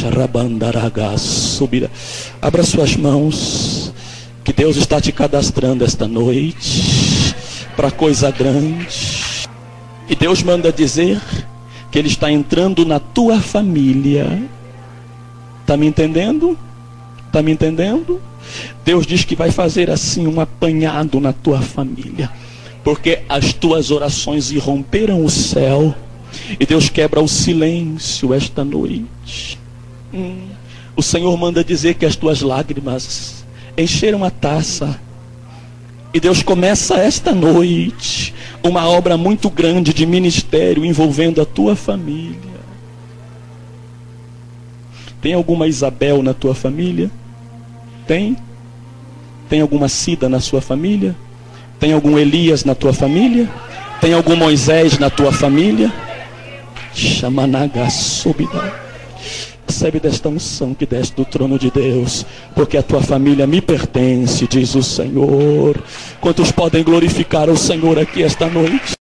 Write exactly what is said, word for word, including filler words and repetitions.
Abra suas mãos, que Deus está te cadastrando esta noite para coisa grande. E Deus manda dizer que Ele está entrando na tua família. Está me entendendo? Está me entendendo? Deus diz que vai fazer assim um apanhado na tua família, porque as tuas orações irromperam o céu. E Deus quebra o silêncio esta noite. hum. O Senhor manda dizer que as tuas lágrimas encheram a taça. E Deus começa esta noite uma obra muito grande de ministério envolvendo a tua família. Tem alguma Isabel na tua família? Tem? Tem alguma Cida na sua família? Tem algum Elias na tua família? Tem algum Moisés na tua família? Chamanaga subida. Recebe desta unção que desce do trono de Deus, porque a tua família me pertence, diz o Senhor. Quantos podem glorificar o Senhor aqui esta noite?